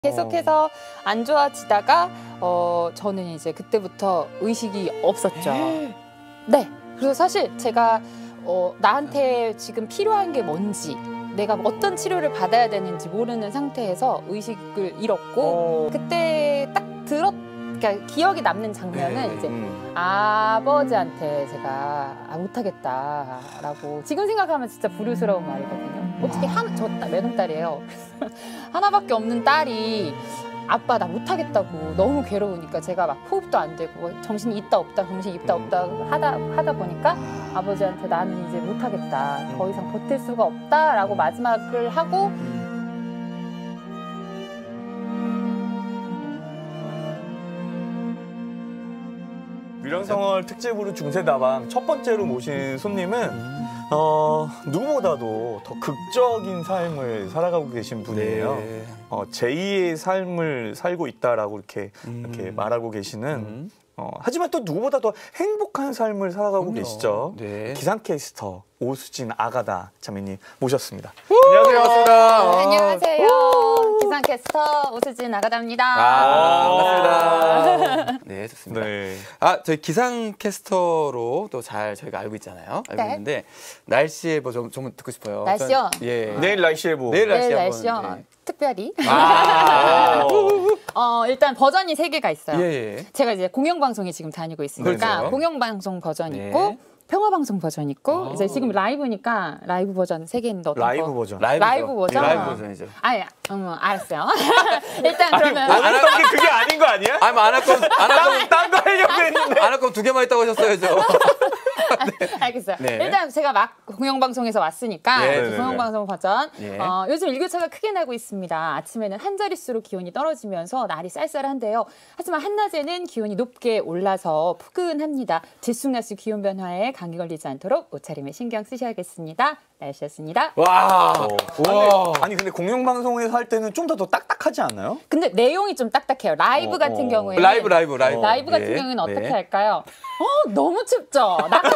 계속해서 안 좋아지다가 저는 이제 그때부터 의식이 없었죠. 네. 그래서 사실 제가 나한테 지금 필요한 게 뭔지, 내가 어떤 치료를 받아야 되는지 모르는 상태에서 의식을 잃었고, 그때 딱 그러니까 기억이 남는 장면은 이제 아버지한테 제가 못하겠다라고, 지금 생각하면 진짜 불효스러운 말이거든요. 어떻게 저 외동딸이에요. 하나밖에 없는 딸이 아빠 나 못하겠다고 너무 괴로우니까 제가 막 호흡도 안 되고 정신이 있다 없다 정신이 있다 없다 하다 보니까 아버지한테 나는 이제 못하겠다, 더 이상 버틸 수가 없다라고 마지막을 하고, 위령성월 특집으로 중세다방 첫 번째로 모신 손님은 누구보다도 더 극적인 삶을 살아가고 계신 분이에요. 네. 제2의 삶을 살고 있다라고 이렇게 말하고 계시는, 하지만 또 누구보다 더 행복한 삶을 살아가고 계시죠. 네. 기상캐스터 오수진 아가다 자매님 모셨습니다. 안녕하세요. 반갑습니다. 안녕하세요. 기상캐스터 오수진 아가다입니다. 반갑습니다. 네, 좋습니다. 네. 저희 기상캐스터로 또 잘 저희가 알고 있잖아요. 알고 네. 있는데 날씨 예보 좀 듣고 싶어요. 날씨요? 예. 내일 날씨 예보. 내일 날씨 내일 한번, 날씨요. 예. 특별히 어. 일단 버전이 3개가 있어요. 예. 제가 이제 공영방송에 지금 다니고 있으니까 그렇죠. 공영방송 버전 네. 있고 평화방송 버전 있고, 이제 지금 라이브니까 라이브 버전 3개 있는데 어떤 라이브 거? 버전. 라이브 버전? 예, 라이브 버전이죠. 아니, 알았어요. 일단 그러면 오늘 떡이 그게 아닌 거 아니야? 안 할 거면 딴 거 하려고 했는데. 안 할 거면 2개만 있다고 하셨어야죠. 알겠어요. 네. 일단 제가 막 공영방송에서 왔으니까 네, 네, 공영방송 버전. 네. 요즘 일교차가 크게 나고 있습니다. 아침에는 한 자릿수로 기온이 떨어지면서 날이 쌀쌀한데요. 하지만 한낮에는 기온이 높게 올라서 포근합니다. 들쑥날쑥 기온 변화에 감기 걸리지 않도록 옷차림에 신경 쓰셔야겠습니다. 날씨였습니다. 와. 아니 근데 공영방송에서 할 때는 좀 더 딱딱하지 않나요? 근데 내용이 좀 딱딱해요. 라이브 같은 경우에는. 라이브. 라이브 같은 예. 경우에는 어떻게 네. 할까요? 너무 춥죠? 나가지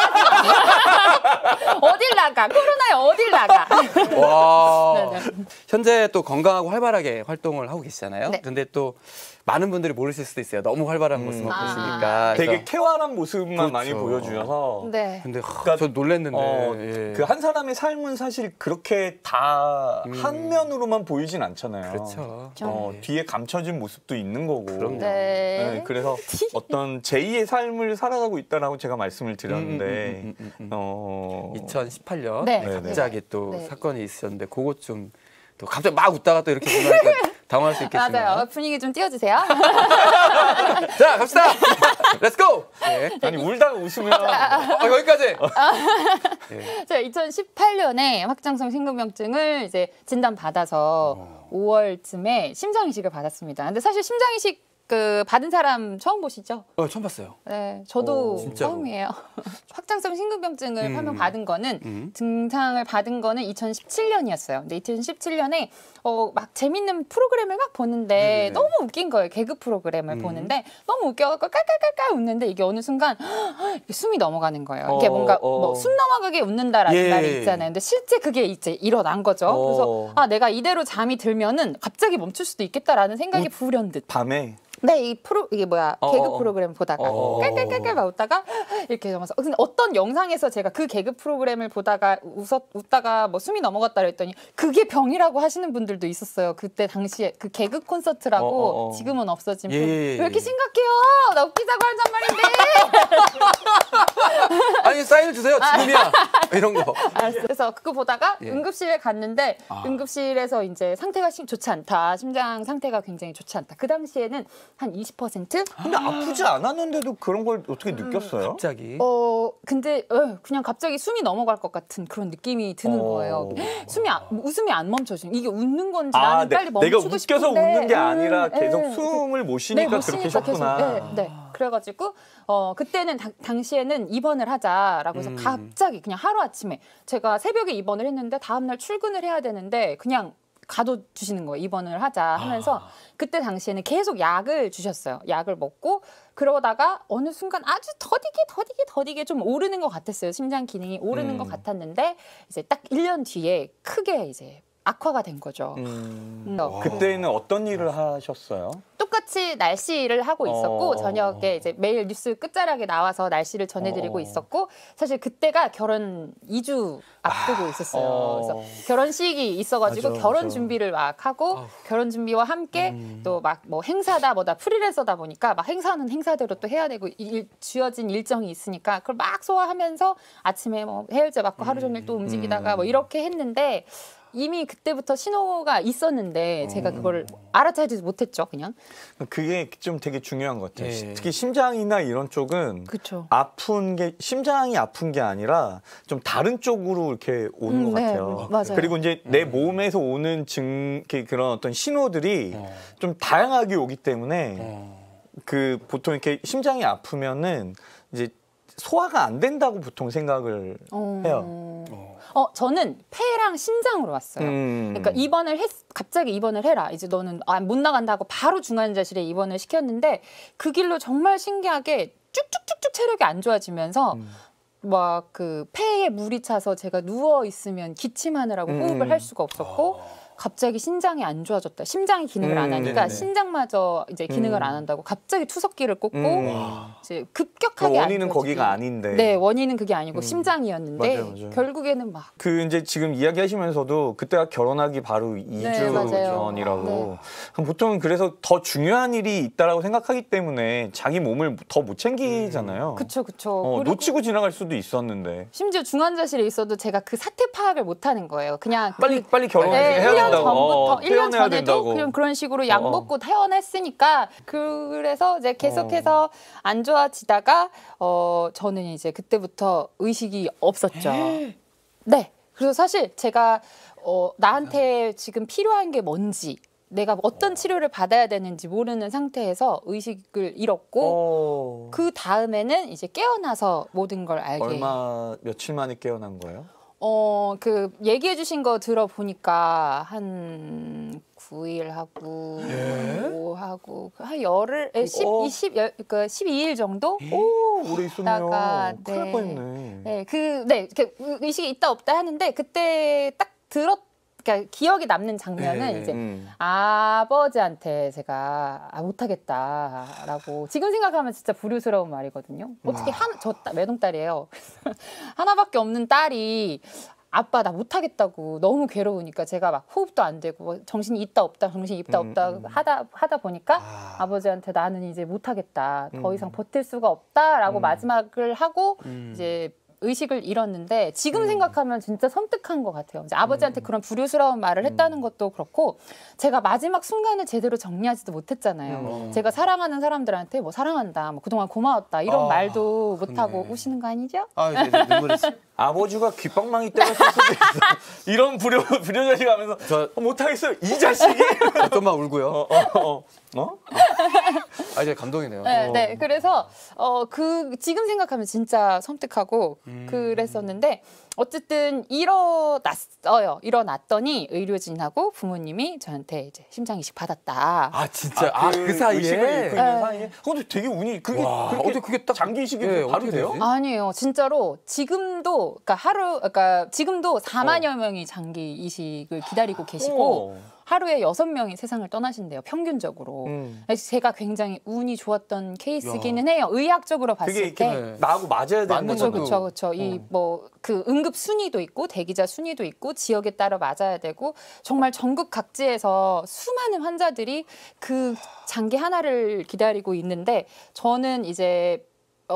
마. 어딜 나가? 코로나에 어딜 나가? 와. 네네. 현재 또 건강하고 활발하게 활동을 하고 계시잖아요. 네. 근데 또 많은 분들이 모르실 수도 있어요. 너무 활발한 모습만 보시니까. 되게 쾌활한 모습만 그렇죠. 많이 보여주셔서. 네. 근데 저 놀랐는데. 예. 그 한 사람의 삶은 사실 그렇게 다 한 면으로만 보이진 않잖아요. 그렇죠. 뒤에 감춰진 모습도 있는 거고. 그럼요. 네. 그래서 어떤 제2의 삶을 살아가고 있다라고 제가 말씀을 드렸는데 2018년 네. 갑자기 또 네. 사건이 있었는데 그것 좀 또 갑자기 막 웃다가 또 이렇게 보니까 당황할 수 있겠지만. 맞아요. 분위기 좀 띄워주세요. 자, 갑시다. 렛츠 고. 네. 아니 울다가 웃으면 여기까지. 제가 2018년에 확장성 심근병증을 이제 진단받아서 5월쯤에 심장이식을 받았습니다. 근데 사실 심장이식 받은 사람 처음 보시죠? 처음 봤어요. 네, 저도 진짜로? 처음이에요. 확장성 심근병증을 판명받은 거는 증상을 받은 거는 2017년이었어요. 근데 2017년에 막 재밌는 프로그램을 막 보는데 너무 웃긴 거예요. 개그 프로그램을 보는데 너무 웃겨갖고 깔깔깔깔 웃는데 이게 어느 순간 이게 숨이 넘어가는 거예요. 이게 뭔가 숨 넘어가게 웃는다라는 말이 있잖아요. 근데 실제 그게 이제 일어난 거죠. 그래서 내가 이대로 잠이 들면은 갑자기 멈출 수도 있겠다라는 생각이 불현듯. 밤에 네, 이게 뭐야, 개그 프로그램 보다가 깔깔깔깔 막 웃다가 이렇게 하면서, 근데 어떤 영상에서 제가 그 개그 프로그램을 보다가 웃다가 뭐 숨이 넘어갔다 그랬더니 그게 병이라고 하시는 분들도 있었어요. 그때 당시에 그 개그 콘서트라고 지금은 없어진 분. 왜 이렇게 심각해요? 나 웃기자고 하잔 말인데. 아니 사인을 주세요. 지금이야. 이런 거. 알았어요. 그래서 그거 보다가 응급실에 갔는데 응급실에서 이제 상태가 좋지 않다. 심장 상태가 굉장히 좋지 않다. 그 당시에는 한 20%? 근데 아프지 않았는데도 그런 걸 어떻게 느꼈어요? 갑자기. 근데 그냥 갑자기 숨이 넘어갈 것 같은 그런 느낌이 드는 거예요. 웃음이 안 멈춰지는. 이게 웃는 건지 나는 빨리 멈추고 내가 싶은데. 웃겨서 웃는 게 아니라 계속 네. 숨을 못 쉬니까 그렇게 쉬었구나. 네. 그래가지고 그때는 당시에는 입원을 하자라고 해서 갑자기 그냥 하루아침에 제가 새벽에 입원을 했는데 다음날 출근을 해야 되는데 그냥 가둬주시는 거예요. 입원을 하자 하면서 그때 당시에는 계속 약을 주셨어요. 약을 먹고 그러다가 어느 순간 아주 더디게 좀 오르는 것 같았어요. 심장 기능이 오르는 것 같았는데 이제 딱 1년 뒤에 크게 이제 악화가 된 거죠. 그때는 어떤 일을 하셨어요? 똑같이 날씨 일을 하고 있었고 어. 저녁에 이제 매일 뉴스 끝자락에 나와서 날씨를 전해드리고 있었고 사실 그때가 결혼 2주 앞두고 있었어요. 그래서 결혼식이 있어가지고 맞아, 결혼 맞아. 준비를 막 하고 결혼 준비와 함께 또 막 뭐 행사다 뭐다 프리랜서다 보니까 막 행사는 행사대로 또 해야 되고 주어진 일정이 있으니까 그걸 막 소화하면서 아침에 뭐 해열제 맞고 하루 종일 또 움직이다가 뭐 이렇게 했는데 이미 그때부터 신호가 있었는데 제가 그걸 알아차리지 못했죠, 그냥. 그게 좀 되게 중요한 것 같아요. 예. 특히 심장이나 이런 쪽은 그렇죠. 아픈 게 심장이 아픈 게 아니라 좀 다른 쪽으로 이렇게 오는 것 네, 같아요. 맞아요. 그리고 이제 내 몸에서 오는 그런 어떤 신호들이 좀 다양하게 오기 때문에 그 보통 이렇게 심장이 아프면은 이제 소화가 안 된다고 보통 생각을 해요. 저는 폐랑 신장으로 왔어요. 그러니까 갑자기 입원을 해라. 이제 너는 못 나간다고 바로 중환자실에 입원을 시켰는데 그 길로 정말 신기하게 쭉쭉쭉쭉 체력이 안 좋아지면서 막 그 폐에 물이 차서 제가 누워 있으면 기침하느라고 호흡을 할 수가 없었고 갑자기 신장이 안 좋아졌다. 심장이 기능을 안 하니까 네네. 신장마저 이제 기능을 안 한다고 갑자기 투석기를 꽂고 이제 급격하게 그 안 원인은 좋아지기. 거기가 아닌데. 네, 원인은 그게 아니고 심장이었는데 맞아요, 맞아요. 결국에는 막 그 이제 지금 이야기하시면서도 그때가 결혼하기 바로 2주 맞아요. 전이라고. 네. 그럼 보통은 그래서 더 중요한 일이 있다라고 생각하기 때문에 자기 몸을 더 못 챙기잖아요. 그쵸. 그리고 놓치고 지나갈 수도 있었는데. 심지어 중환자실에 있어도 제가 그 사태 파악을 못 하는 거예요. 그냥 빨리 결혼해야 1년 된다고. 전부터 1년 퇴원해야 전에도 된다고. 그냥 그런 식으로 약 먹고 퇴원했으니까 그래서 이제 계속해서 안 좋아지다가 저는 이제 그때부터 의식이 없었죠. 네. 그래서 사실 제가 나한테 지금 필요한 게 뭔지 내가 어떤 치료를 받아야 되는지 모르는 상태에서 의식을 잃었고 그 다음에는 이제 깨어나서 모든 걸 알게. 며칠 만에 깨어난 거예요? 그 얘기해 주신 거 들어보니까 한 9일 하고 뭐 하고 한 열흘 12일 정도 오래 있었네요. 있다가, 큰일 네. 뻔했네. 이렇게 의식이 있다 없다 하는데 그때 딱 그러니까 기억에 남는 장면은 이제 아버지한테 제가 못하겠다라고 지금 생각하면 진짜 불효스러운 말이거든요. 어떻게 저 외동딸이에요. 하나밖에 없는 딸이 아빠 나 못하겠다고 너무 괴로우니까 제가 막 호흡도 안 되고 정신이 있다 없다 하다 보니까 아버지한테 나는 이제 못하겠다 더 이상 버틸 수가 없다라고 마지막을 하고 이제 의식을 잃었는데 지금 생각하면 진짜 섬뜩한 것 같아요. 이제 아버지한테 그런 불효스러운 말을 했다는 것도 그렇고 제가 마지막 순간을 제대로 정리하지도 못했잖아요. 제가 사랑하는 사람들한테 뭐 사랑한다, 뭐 그동안 고마웠다 이런 말도 못하고 우시는 거 아니죠? 이제 눈물이 아버지가 귓방망이 때렸을 수도 있어. 이런 불효자식 하면서 못하겠어요. 이 자식이. 좀만 울고요. 이제 감동이네요. 네. 그래서 지금 생각하면 진짜 섬뜩하고 그랬었는데 어쨌든 일어났더니 의료진하고 부모님이 저한테 이제 심장 이식 받았다. 진짜 그 그 사이에. 의식을 잃고 있는 사이에. 근데 되게 운이 어떻게 그게 딱 장기 이식이 예, 바로 어떻게 돼요? 되지? 아니에요. 진짜로 지금도 지금도 4만여 명이 장기 이식을 기다리고 계시고 하루에 6명이 세상을 떠나신대요. 평균적으로. 그래서 제가 굉장히 운이 좋았던 케이스기는 해요. 의학적으로 봤을 그게 때. 이렇게 나하고 맞아야 되는 맞는 거죠. 것도. 그렇죠. 이 뭐 그 응급 순위도 있고 대기자 순위도 있고 지역에 따라 맞아야 되고 정말 전국 각지에서 수많은 환자들이 그 장기 하나를 기다리고 있는데 저는 이제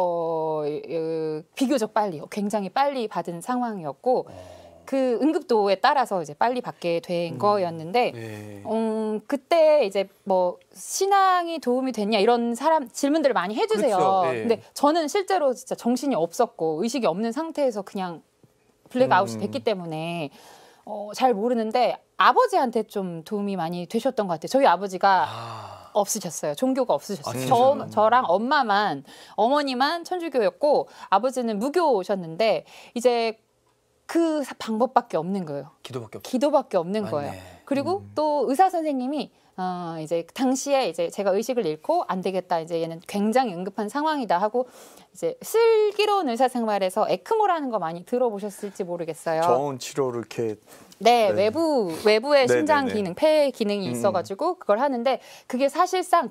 비교적 빨리, 굉장히 빨리 받은 상황이었고 그 응급도에 따라서 이제 빨리 받게 된 거였는데 그때 이제 뭐 신앙이 도움이 됐냐 이런 질문들을 많이 해주세요. 그렇죠. 예. 근데 저는 실제로 진짜 정신이 없었고 의식이 없는 상태에서 그냥 블랙아웃이 됐기 때문에 잘 모르는데 아버지한테 좀 도움이 많이 되셨던 것 같아요. 저희 아버지가 없으셨어요. 종교가 없으셨어요. 저랑 어머니만 천주교였고 아버지는 무교셨는데 이제 그 방법밖에 없는 거예요. 기도밖에 없는 거예요. 그리고 또 의사 선생님이 이제 당시에 이제 제가 의식을 잃고 안 되겠다. 이제 얘는 굉장히 응급한 상황이다 하고 이제 슬기로운 의사생활에서 에크모라는 거 많이 들어보셨을지 모르겠어요. 저온 치료를 이렇게 네, 네. 외부에 네, 심장 네, 네. 기능, 폐 기능이 있어가지고 그걸 하는데 그게 사실상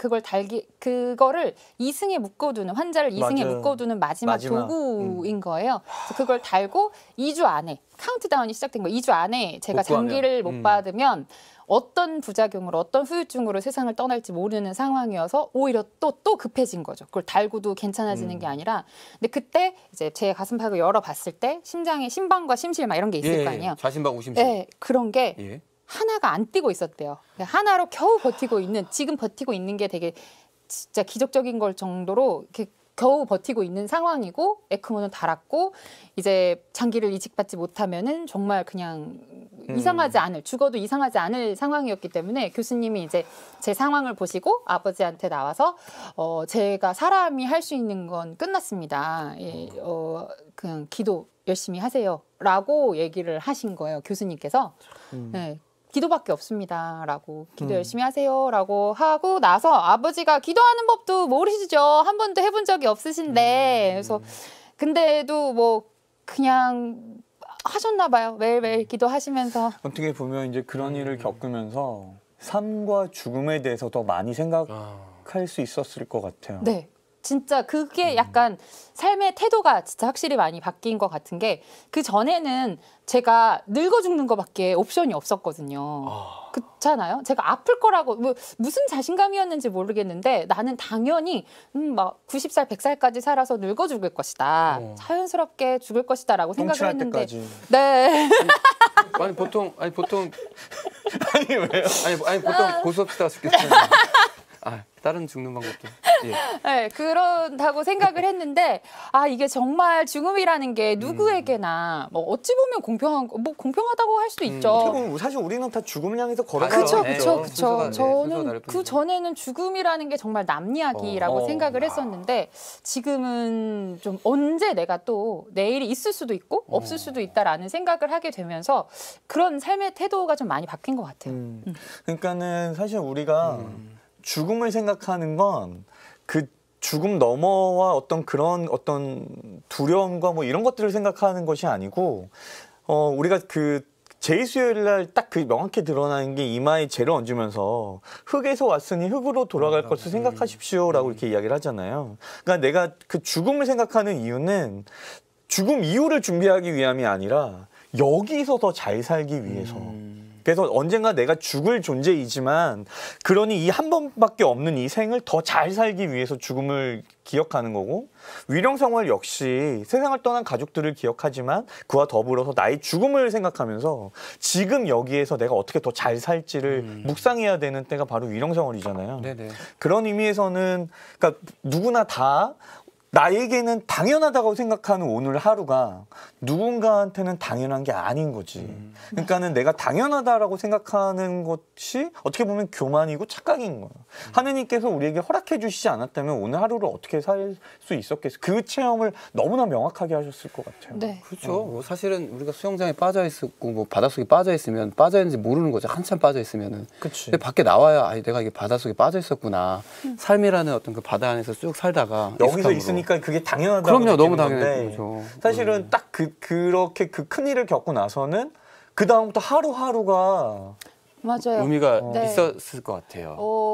그거를 이승에 묶어두는 환자를 이승에 맞아요. 묶어두는 마지막 도구인 거예요. 그래서 그걸 달고 2주 안에 카운트다운이 시작된 거예요. 2주 안에 제가 복구하면. 장기를 못 받으면 어떤 부작용으로 어떤 후유증으로 세상을 떠날지 모르는 상황이어서 오히려 또 급해진 거죠. 그걸 달고도 괜찮아지는 게 아니라 근데 그때 이제 제 가슴팍을 열어봤을 때 심장에 심방과 심실 막 이런 게 있을 거 아니에요. 좌심방 우심실. 네, 그런 게 예. 하나가 안 뛰고 있었대요. 하나로 겨우 버티고 있는 지금 버티고 있는 게 되게 진짜 기적적인 걸 정도로 이렇게 겨우 버티고 있는 상황이고 에크모는 달았고 이제 장기를 이식받지 못하면은 정말 그냥 죽어도 이상하지 않을 상황이었기 때문에 교수님이 이제 제 상황을 보시고 아버지한테 나와서 제가 사람이 할 수 있는 건 끝났습니다. 그냥 기도 열심히 하세요라고 얘기를 하신 거예요. 교수님께서. 네. 기도밖에 없습니다라고 기도 열심히 하세요라고 하고 나서 아버지가 기도하는 법도 모르시죠. 한 번도 해본 적이 없으신데 그래서 근데도 뭐 그냥 하셨나 봐요. 매일매일 기도하시면서 어떻게 보면 이제 그런 일을 겪으면서 삶과 죽음에 대해서 더 많이 생각할 수 있었을 것 같아요. 네. 진짜 그게 약간 삶의 태도가 진짜 확실히 많이 바뀐 것 같은 게 그 전에는 제가 늙어 죽는 것밖에 옵션이 없었거든요. 그렇잖아요. 제가 아플 거라고 무슨 자신감이었는지 모르겠는데 나는 당연히 막 90살, 100살까지 살아서 늙어 죽을 것이다. 자연스럽게 죽을 것이다라고 생각을 했는데 때까지. 네. 아니 보통 아니 왜요? 아니 보통 고수없이다가 죽겠어요. 다른 죽는 방법도. 예. 네, 그런다고 생각을 했는데 이게 정말 죽음이라는 게 누구에게나 뭐 어찌 보면 공평하다고 할 수도 있죠. 어떻게 보면 사실 우리는 다 죽음을 향해서 걸어가죠. 그렇죠. 저는 그 전에는 죽음이라는 게 정말 남 이야기라고 생각을 했었는데 지금은 좀 언제 내가 또 내일이 있을 수도 있고 없을 수도 있다라는 생각을 하게 되면서 그런 삶의 태도가 좀 많이 바뀐 것 같아요. 그러니까는 사실 우리가 죽음을 생각하는 건 그 죽음 너머와 어떤 그런 어떤 두려움과 뭐 이런 것들을 생각하는 것이 아니고 우리가 그 제2수요일 날 딱 그 명확히 드러나는 게 이마에 죄를 얹으면서 흙에서 왔으니 흙으로 돌아갈 것을 생각하십시오라고 이렇게 이야기를 하잖아요. 그러니까 내가 그 죽음을 생각하는 이유는 죽음 이후를 준비하기 위함이 아니라 여기서 더 잘 살기 위해서. 그래서 언젠가 내가 죽을 존재이지만 그러니 이 한 번밖에 없는 이 생을 더 잘 살기 위해서 죽음을 기억하는 거고 위령성월 역시 세상을 떠난 가족들을 기억하지만 그와 더불어서 나의 죽음을 생각하면서 지금 여기에서 내가 어떻게 더 잘 살지를 묵상해야 되는 때가 바로 위령성월이잖아요. 네네. 그런 의미에서는 그러니까 누구나 다 나에게는 당연하다고 생각하는 오늘 하루가 누군가한테는 당연한 게 아닌 거지. 그러니까는 내가 당연하다라고 생각하는 것이 어떻게 보면 교만이고 착각인 거예요. 하느님께서 우리에게 허락해 주시지 않았다면 오늘 하루를 어떻게 살 수 있었겠어요. 그 체험을 너무나 명확하게 하셨을 것 같아요. 네. 그렇죠. 뭐 사실은 우리가 수영장에 빠져 있었고 뭐 바닷속에 빠져 있으면 빠져 있는지 모르는 거죠. 한참 빠져 있으면은. 그치. 근데 밖에 나와야 내가 이게 바닷속에 빠져 있었구나. 삶이라는 어떤 그 바다 안에서 쭉 살다가 여기서 익숙함으로. 있으니까 그게 당연하다고 그럼요. 너무 느끼는 당연한 건데 거죠. 사실은 딱 그렇게 그 큰 일을 겪고 나서는 그 다음부터 하루하루가 맞아요. 의미가 네. 있었을 것 같아요.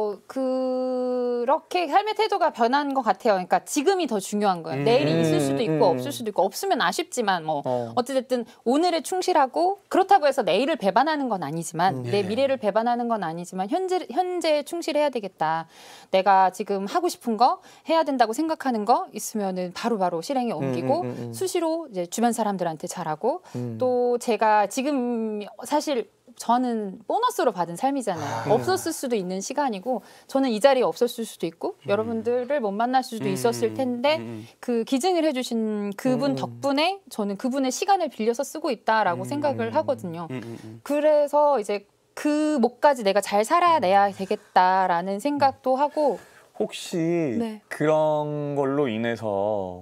그렇게 삶의 태도가 변한 것 같아요. 그러니까 지금이 더 중요한 거예요. 내일이 있을 수도 있고 없을 수도 있고 없으면 아쉽지만 뭐 어찌됐든 오늘에 충실하고 그렇다고 해서 내일을 배반하는 건 아니지만 내 미래를 배반하는 건 아니지만 현재에 충실해야 되겠다. 내가 지금 하고 싶은 거 해야 된다고 생각하는 거 있으면은 바로바로 실행에 옮기고 수시로 이제 주변 사람들한테 잘하고 또 제가 지금 사실 저는 보너스로 받은 삶이잖아요. 없었을 수도 있는 시간이고 저는 이 자리에 없었을 수도 있고 여러분들을 못 만날 수도 있었을 텐데 그 기증을 해주신 그분 덕분에 저는 그분의 시간을 빌려서 쓰고 있다라고 생각을 하거든요. 그래서 이제 그 목까지 내가 잘 살아내야 되겠다라는 생각도 하고 혹시 네. 그런 걸로 인해서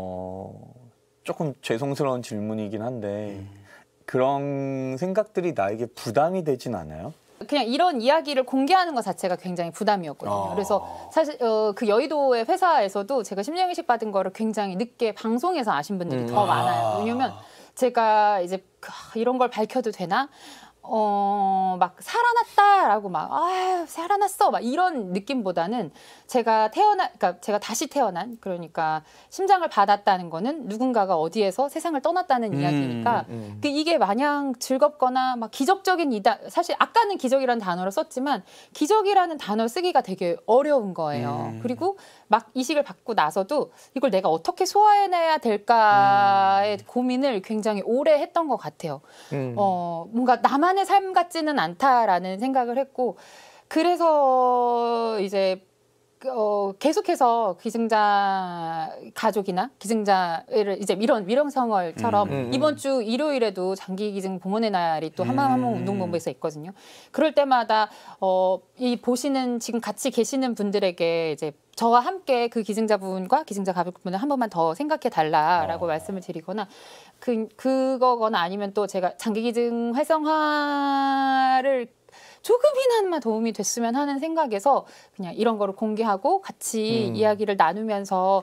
조금 죄송스러운 질문이긴 한데 그런 생각들이 나에게 부담이 되진 않아요? 그냥 이런 이야기를 공개하는 것 자체가 굉장히 부담이었거든요. 그래서 사실 그 여의도의 회사에서도 제가 심장이식 받은 거를 굉장히 늦게 방송에서 아신 분들이 더 많아요. 왜냐면 제가 이제 이런 걸 밝혀도 되나? 막 살아났다라고 막 아유 살아났어 막 이런 느낌보다는 그러니까 제가 다시 태어난 그러니까 심장을 받았다는 거는 누군가가 어디에서 세상을 떠났다는 이야기니까 이게 마냥 즐겁거나 막 기적적인 사실 아까는 기적이라는 단어를 썼지만 기적이라는 단어 쓰기가 되게 어려운 거예요. 그리고 막 이식을 받고 나서도 이걸 내가 어떻게 소화해내야 될까의 고민을 굉장히 오래 했던 것 같아요. 뭔가 나만의 삶 같지는 않다라는 생각을 했고 그래서 이제 계속해서 기증자 가족이나 기증자를 이제 이런 위령성월처럼 이번 주 일요일에도 장기 기증 봉헌의 날이 또 한마음 운동본부에서 있거든요. 그럴 때마다 이 보시는 지금 같이 계시는 분들에게 이제 저와 함께 그 기증자분과 기증자 가족분을 한 번만 더 생각해 달라라고 말씀을 드리거나 그거거나 아니면 또 제가 장기 기증 활성화를 조금이나마 도움이 됐으면 하는 생각에서 그냥 이런 거를 공개하고 같이 이야기를 나누면서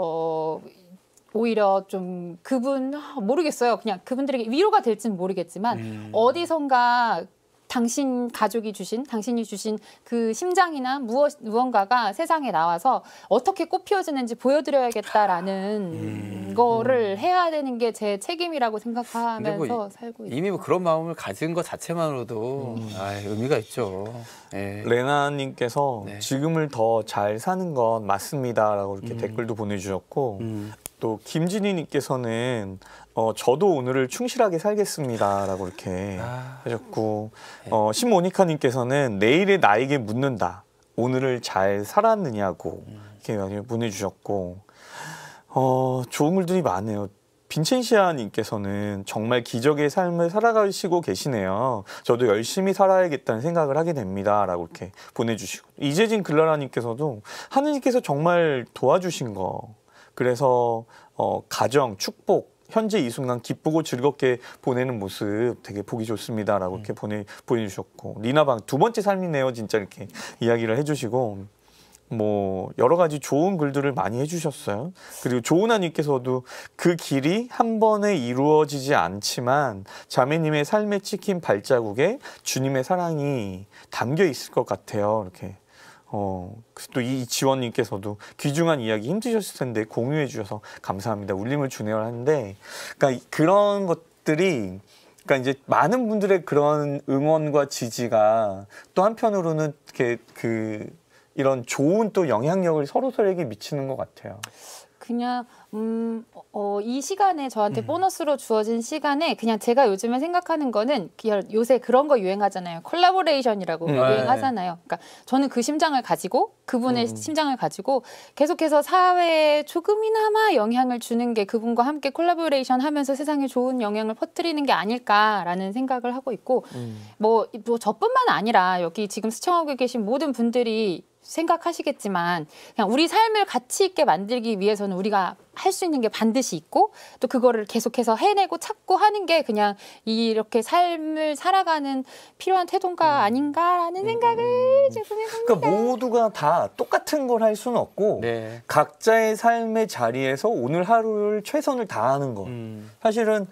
오히려 좀 모르겠어요. 그냥 그분들에게 위로가 될지는 모르겠지만 어디선가 당신이 주신 그 심장이나 무언가가 세상에 나와서 어떻게 꽃피워지는지 보여드려야겠다라는 거를 해야 되는 게 제 책임이라고 생각하면서 살고 있어요. 이미 그런 마음을 가진 것 자체만으로도 의미가 있죠. 네. 레나님께서 네. 지금을 더 잘 사는 건 맞습니다라고 이렇게 댓글도 보내주셨고 또 김진희님께서는 저도 오늘을 충실하게 살겠습니다라고 이렇게 하셨고 신모니카님께서는 내일의 나에게 묻는다. 오늘을 잘 살았느냐고 이렇게 보내주셨고 좋은 글들이 많네요. 빈첸시아님께서는 정말 기적의 삶을 살아가시고 계시네요. 저도 열심히 살아야겠다는 생각을 하게 됩니다. 라고 이렇게 보내주시고 이재진 글라라님께서도 하느님께서 정말 도와주신 거 그래서 가정, 축복 현재 이 순간 기쁘고 즐겁게 보내는 모습 되게 보기 좋습니다. 라고 이렇게 보내주셨고 리나방 두 번째 삶이네요. 진짜 이렇게 이야기를 해주시고 뭐 여러 가지 좋은 글들을 많이 해주셨어요. 그리고 조은아님께서도 그 길이 한 번에 이루어지지 않지만 자매님의 삶에 찍힌 발자국에 주님의 사랑이 담겨 있을 것 같아요. 이렇게 또 이 지원님께서도 귀중한 이야기 힘드셨을 텐데 공유해 주셔서 감사합니다. 울림을 주네요 하는데 그러니까 그런 것들이 그러니까 이제 많은 분들의 그런 응원과 지지가 또 한편으로는 이렇게 이런 좋은 또 영향력을 서로서로에게 미치는 것 같아요. 그냥 이 시간에 저한테 보너스로 주어진 시간에 그냥 제가 요즘에 생각하는 거는 요새 그런 거 유행하잖아요. 콜라보레이션이라고 유행하잖아요. 그러니까 저는 그 심장을 가지고 그분의 심장을 가지고 계속해서 사회에 조금이나마 영향을 주는 게 그분과 함께 콜라보레이션 하면서 세상에 좋은 영향을 퍼뜨리는 게 아닐까라는 생각을 하고 있고 뭐 저뿐만 아니라 여기 지금 시청하고 계신 모든 분들이 생각하시겠지만 그냥 우리 삶을 가치 있게 만들기 위해서는 우리가 할 수 있는 게 반드시 있고 또 그거를 계속해서 해내고 찾고 하는 게 그냥 이렇게 삶을 살아가는 필요한 태도가 아닌가라는 생각을 조금 해봅니다. 그러니까 모두가 다 똑같은 걸 할 수는 없고 네. 각자의 삶의 자리에서 오늘 하루를 최선을 다하는 거. 사실은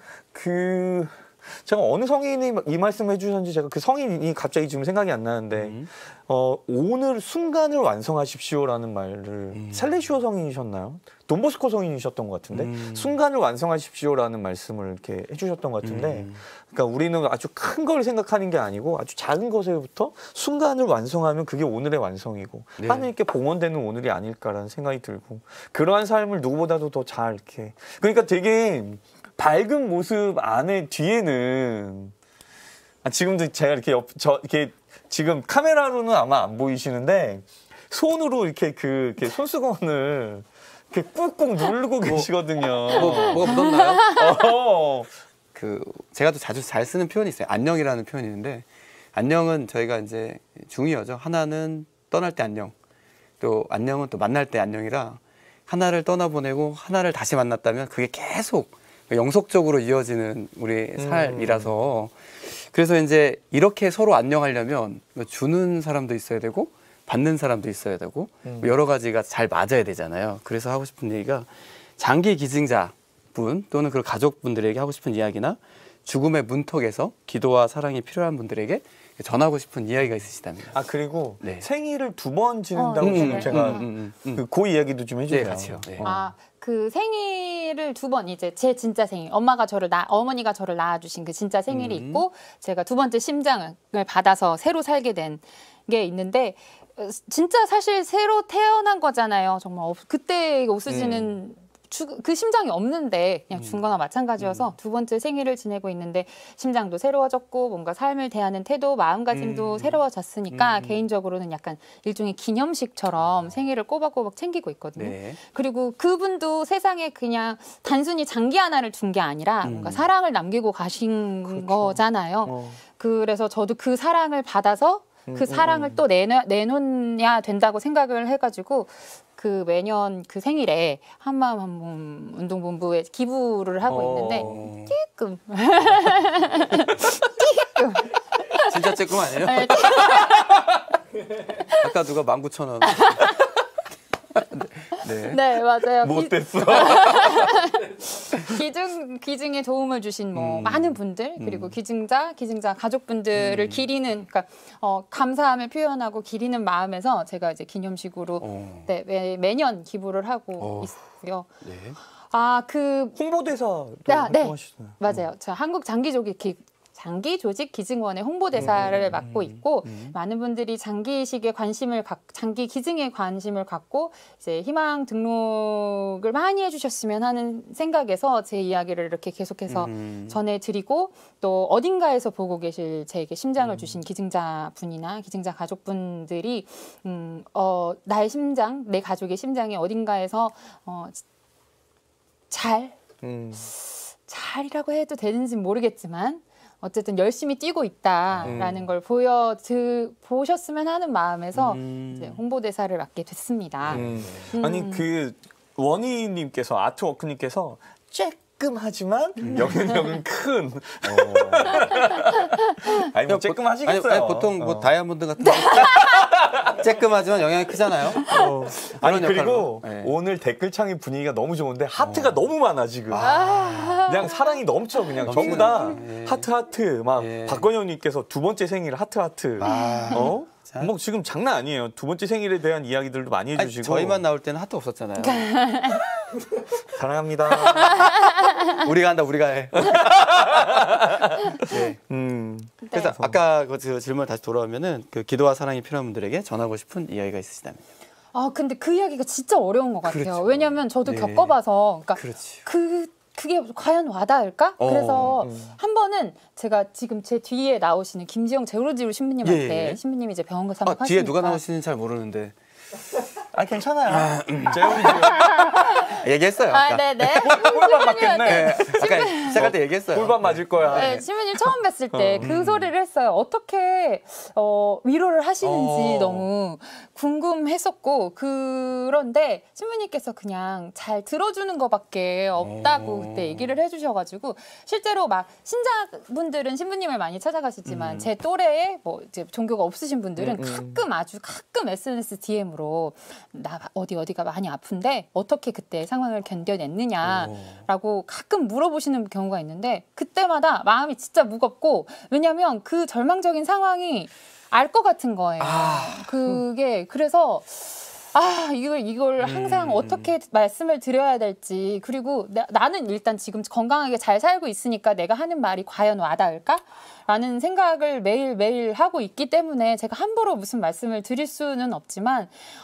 제가 어느 성인이 이 말씀을 해주셨는지 제가 그 성인이 갑자기 지금 생각이 안 나는데 오늘 순간을 완성하십시오라는 말을 살레시오 성인이셨나요? 돈보스코 성인이셨던 것 같은데 순간을 완성하십시오라는 말씀을 이렇게 해주셨던 것 같은데 그러니까 우리는 아주 큰 걸 생각하는 게 아니고 아주 작은 것에부터 순간을 완성하면 그게 오늘의 완성이고 네. 하느님께 봉헌되는 오늘이 아닐까라는 생각이 들고 그러한 삶을 누구보다도 더 잘 이렇게 그러니까 되게 밝은 모습 안에 뒤에는 지금도 제가 이렇게 이렇게 지금 카메라로는 아마 안 보이시는데 손으로 이렇게 이렇게 손수건을 이렇게 꾹꾹 누르고 계시거든요. 뭐가 묻었나요? 제가 또 자주 잘 쓰는 표현이 있어요. 안녕이라는 표현이 있는데 안녕은 저희가 이제 중의어죠. 하나는 떠날 때 안녕, 또 안녕은 또 만날 때 안녕이라 하나를 떠나보내고 하나를 다시 만났다면 그게 계속 영속적으로 이어지는 우리 삶이라서 그래서 이제 이렇게 서로 안녕하려면 주는 사람도 있어야 되고 받는 사람도 있어야 되고 여러 가지가 잘 맞아야 되잖아요. 그래서 하고 싶은 얘기가 장기 기증자 분 또는 그 가족분들에게 하고 싶은 이야기나 죽음의 문턱에서 기도와 사랑이 필요한 분들에게 전하고 싶은 이야기가 있으시다면. 아 그리고 네. 생일을 2번 지낸다고 지금 제가 그 이야기도 좀 해주세요. 네, 같이요. 네. 그 생일을 2번 이제 제 진짜 생일, 어머니가 저를 낳아주신 그 진짜 생일이 있고 제가 2번째 심장을 받아서 새로 살게 된 게 있는데 진짜 사실 새로 태어난 거잖아요. 정말 그때 오스진은 그 심장이 없는데 그냥 준 거나 마찬가지여서 2번째 생일을 지내고 있는데 심장도 새로워졌고 뭔가 삶을 대하는 태도, 마음가짐도 새로워졌으니까 개인적으로는 약간 일종의 기념식처럼 생일을 꼬박꼬박 챙기고 있거든요. 네. 그리고 그분도 세상에 그냥 단순히 장기 하나를 둔 게 아니라 뭔가 사랑을 남기고 가신 거잖아요. 그래서 저도 그 사랑을 받아서 그 사랑을 또 내놓아야 된다고 생각을 해가지고 그 매년 그 생일에 한마음 한몸 운동본부에 기부를 하고 있는데 띠끔 진짜 쬐끔 아니에요? 네. 아까 누가 19,000원. 네. 네, 맞아요. 못됐어. 기증에 도움을 주신 많은 분들 그리고 기증자 가족분들을 기리는 그러니까 감사함을 표현하고 기리는 마음에서 제가 이제 기념식으로 네, 매년 기부를 하고 있고요. 네. 그 홍보대사도 네, 활동하시잖아요. 맞아요. 저 한국 장기 조직 기증원의 홍보대사를 맡고 있고 많은 분들이 장기 기증에 관심을 갖고 이제 희망 등록을 많이 해주셨으면 하는 생각에서 제 이야기를 이렇게 계속해서 전해드리고 또 어딘가에서 보고 계실 제게 심장을 주신 기증자 분이나 기증자 가족분들이 나의 심장, 내 가족의 심장이 어딘가에서 잘이라고 해도 되는지는 모르겠지만 어쨌든 열심히 뛰고 있다라는 걸 보셨으면 하는 마음에서 이제 홍보대사를 맡게 됐습니다. 아니 그 원희님께서 아트워크님께서 쬐끔하지만 영향력은 큰. 아니 뭐 쬐끔하시겠어요. 아니, 보통 뭐 다이아몬드 같은 거 쬐끔하지만 영향이 크잖아요. 아니 그리고 오늘 댓글창의 분위기가 너무 좋은데 하트가 너무 많아 지금. 그냥 사랑이 넘쳐 그냥 전부 다 하트 막 박건영님께서 2번째 생일 하트. 뭐 지금 장난 아니에요. 2번째 생일에 대한 이야기들도 많이 해주시고. 저희만 나올 때는 하트 없었잖아요. 사랑합니다. 우리가 한다, 우리가 해. 네. 그래서 아까 그 질문 다시 돌아오면은 그 기도와 사랑이 필요한 분들에게 전하고 싶은 이야기가 있으시다면. 근데 그 이야기가 진짜 어려운 것 같아요. 그렇죠. 왜냐하면 저도 겪어봐서, 그러니까 그렇지. 그게 과연 와닿을까? 그래서 한 번은 제가 지금 제 뒤에 나오시는 김지영 제로지로 신부님한테 신부님이 이제 병원 가서 한번 뒤에 누가 나오시는지 잘 모르는데. 괜찮아요. 제우리지요. 얘기했어요. 아까. 네네. 꿀밤 맞겠네. 아까 시작할 때 얘기했어요. 꿀밤 맞을 거야. 네, 신부님 처음 뵀을 때 그 소리를 했어요. 어떻게 위로를 하시는지 너무 궁금했었고 그런데 신부님께서 그냥 잘 들어주는 것밖에 없다고 그때 얘기를 해주셔가지고 실제로 막 신자분들은 신부님을 많이 찾아가시지만 제 또래에 뭐 이제 종교가 없으신 분들은 가끔 SNS DM으로 나 어디가 많이 아픈데 어떻게 그때 상황을 견뎌냈느냐라고 가끔 물어보시는 경우가 있는데 그때마다 마음이 진짜 무겁고 왜냐하면 그 절망적인 상황이 알 것 같은 거예요. 그게 그래서 이걸 항상 어떻게 말씀을 드려야 될지 그리고 나는 일단 지금 건강하게 잘 살고 있으니까 내가 하는 말이 과연 와닿을까? 라는 생각을 매일매일 하고 있기 때문에 제가 함부로 무슨 말씀을 드릴 수는 없지만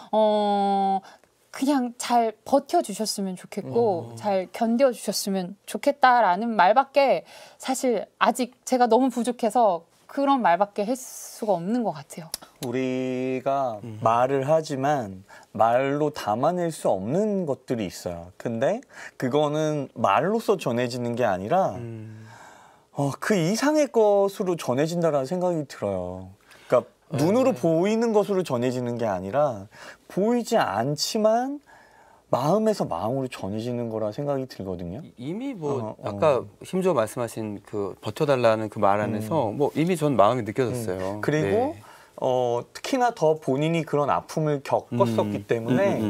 그냥 잘 버텨주셨으면 좋겠고 잘 견뎌주셨으면 좋겠다라는 말밖에 사실 아직 제가 너무 부족해서 그런 말밖에 할 수가 없는 것 같아요. 우리가 말을 하지만 말로 담아낼 수 없는 것들이 있어요. 근데 그거는 말로써 전해지는 게 아니라 그 이상의 것으로 전해진다라는 생각이 들어요. 그러니까 눈으로 보이는 것으로 전해지는 게 아니라 보이지 않지만 마음에서 마음으로 전해지는 거라 생각이 들거든요. 이미 뭐 아까 힘줘 말씀하신 그 버텨달라는 그 말 안에서 뭐 이미 전 마음이 느껴졌어요. 그리고 네. 특히나 더 본인이 그런 아픔을 겪었었기 때문에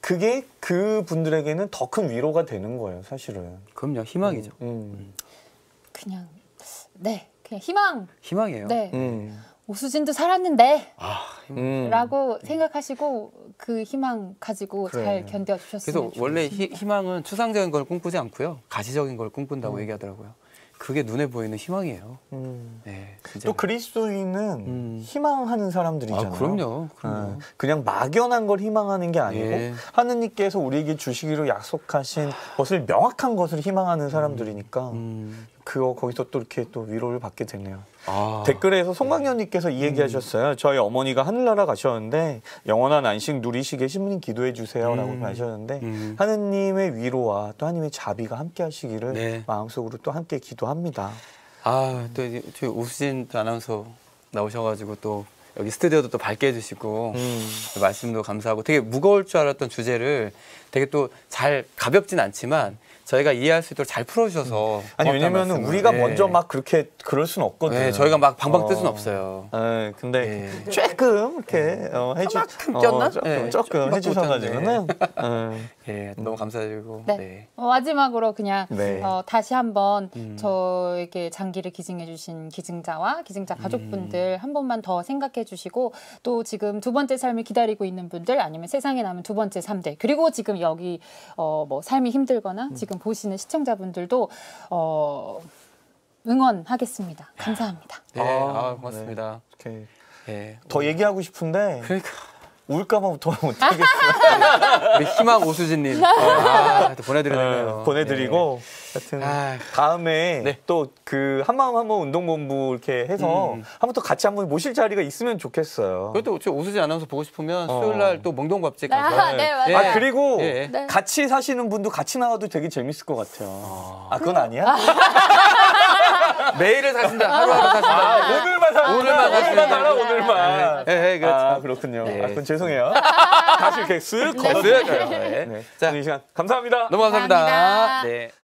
그게 그 분들에게는 더 큰 위로가 되는 거예요, 사실은. 그럼요, 희망이죠. 그냥 네, 그냥 희망. 희망이에요. 네. 오수진도 살았는데 음. 라고 생각하시고 그 희망 가지고 그래. 잘 견뎌주셨으면 그래서 원래 좋겠습니다. 희망은 추상적인 걸 꿈꾸지 않고요, 가시적인 걸 꿈꾼다고 얘기하더라고요. 그게 눈에 보이는 희망이에요. 네, 진짜. 또 그리스도인은 희망하는 사람들이잖아요. 그럼요. 그냥 막연한 걸 희망하는 게 아니고 예. 하느님께서 우리에게 주시기로 약속하신 것을 명확한 것을 희망하는 사람들이니까 그거 거기서 또 이렇게 또 위로를 받게 되네요. 댓글에서 송강현님께서 이 얘기하셨어요. 저희 어머니가 하늘나라 가셨는데 영원한 안식 누리시게 신부님 기도해 주세요라고 하셨는데 하느님의 위로와 또 하느님의 자비가 함께하시기를 네. 마음속으로 또 함께 기도합니다. 또 이제 저희 오수진 아나운서 나오셔가지고 또 여기 스튜디오도 또 밝게 해주시고 말씀도 감사하고 되게 무거울 줄 알았던 주제를 되게 또 잘 가볍진 않지만 저희가 이해할 수 있도록 잘 풀어주셔서 아니 왜냐면은 우리가 네. 먼저 막 그렇게 그럴 수는 없거든요. 네, 저희가 막 방방 뜰 수는 없어요. 네, 근데 네. 조금 이렇게 조금 꼈나? 네, 조금 조금 해주셔가지고는 예, 너무 감사드리고 네. 네. 마지막으로 그냥 네. 다시 한번 저에게 장기를 기증해 주신 기증자와 기증자 가족분들 한 번만 더 생각해 주시고 또 지금 두 번째 삶을 기다리고 있는 분들 아니면 세상에 남은 두 번째 3대 그리고 지금 여기 뭐 삶이 힘들거나 지금 보시는 시청자분들도 응원하겠습니다. 감사합니다. 네, 고맙습니다. 이렇게 네. 더 얘기하고 싶은데 그러니까 울까봐 더 못하겠어요. 우리 희망 오수진님 또 보내드리네요. 보내드리고 하여튼 다음에 네. 또 그 한마음 한번 운동본부 이렇게 해서 한번 또 같이 한번 모실 자리가 있으면 좋겠어요. 그것도 저 오수진 아나운서 보고 싶으면 수요일 날 또 몽동밥집 가서 네, 맞아요. 그리고 예. 네. 같이 사시는 분도 같이 나와도 되게 재밌을 것 같아요. 그건 아니야? 매일을 사신다. 하루하루 사신다. 오늘만 사신다. 살아 오늘만. 네, 그렇죠. 그렇군요. 네. 그건 죄송해요. 다시 이렇게 쓱 걸어드릴까요? 네. 네. 자, 오늘 이 시간 감사합니다. 너무 감사합니다. 감사합니다. 네.